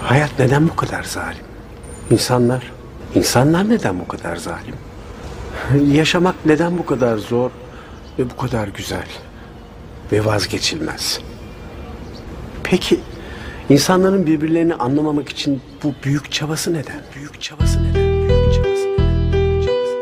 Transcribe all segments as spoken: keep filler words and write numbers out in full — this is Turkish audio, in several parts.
Hayat neden bu kadar zalim? İnsanlar, insanlar neden bu kadar zalim? Yaşamak neden bu kadar zor ve bu kadar güzel ve vazgeçilmez? Peki, insanların birbirlerini anlamamak için bu büyük çabası neden? Büyük çabası neden? Büyük çabası neden? Büyük çabası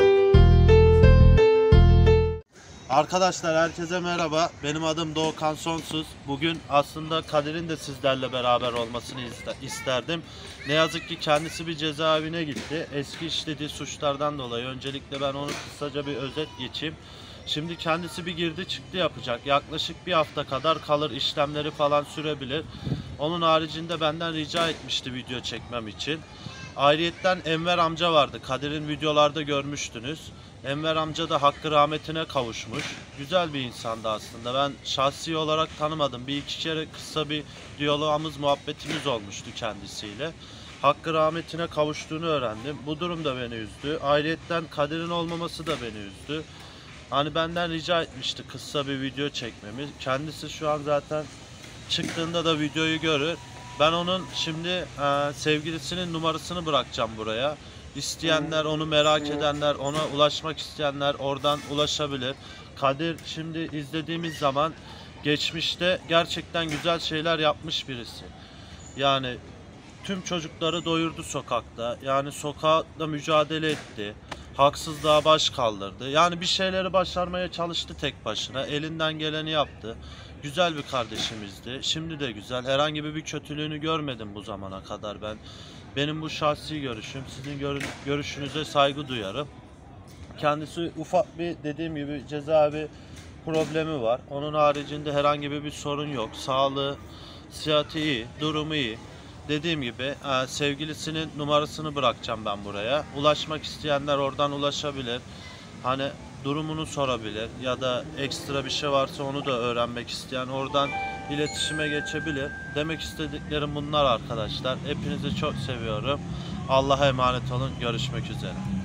neden? Arkadaşlar herkese merhaba. Benim adım Doğukan Sonsuz. Bugün aslında Kadir'in de sizlerle beraber olmasını isterdim. Ne yazık ki kendisi bir cezaevine gitti. Eski işlediği suçlardan dolayı. Öncelikle ben onu kısaca bir özet geçeyim. Şimdi kendisi bir girdi çıktı yapacak. Yaklaşık bir hafta kadar kalır, işlemleri falan sürebilir. Onun haricinde benden rica etmişti video çekmem için. Ayrıyetten Enver amca vardı. Kadir'in videolarda görmüştünüz. Enver amca da hakkı rahmetine kavuşmuş. Güzel bir insandı aslında. Ben şahsi olarak tanımadım. Bir iki kere kısa bir diyalogumuz, muhabbetimiz olmuştu kendisiyle. Hakkı rahmetine kavuştuğunu öğrendim. Bu durum da beni üzdü. Ayrıyetten Kadir'in olmaması da beni üzdü. Hani benden rica etmişti kısa bir video çekmemi. Kendisi şu an zaten çıktığında da videoyu görür. Ben onun şimdi e, sevgilisinin numarasını bırakacağım buraya. İsteyenler, onu merak edenler, ona ulaşmak isteyenler oradan ulaşabilir. Kadir şimdi izlediğimiz zaman geçmişte gerçekten güzel şeyler yapmış birisi. Yani tüm çocukları doyurdu sokakta. Yani sokakta mücadele etti. Haksızlığa baş kaldırdı. Yani bir şeyleri başarmaya çalıştı tek başına. Elinden geleni yaptı. Güzel bir kardeşimizdi. Şimdi de güzel. Herhangi bir kötülüğünü görmedim bu zamana kadar ben. Benim bu şahsi görüşüm. Sizin gör görüşünüze saygı duyarım. Kendisi ufak bir, dediğim gibi, cezaevi problemi var. Onun haricinde herhangi bir sorun yok. Sağlığı, sıhhati iyi, durumu iyi. Dediğim gibi sevgilisinin numarasını bırakacağım ben buraya. Ulaşmak isteyenler oradan ulaşabilir. Hani durumunu sorabilir ya da ekstra bir şey varsa onu da öğrenmek isteyen oradan iletişime geçebilir. Demek istediklerim bunlar arkadaşlar. Hepinizi çok seviyorum. Allah'a emanet olun. Görüşmek üzere.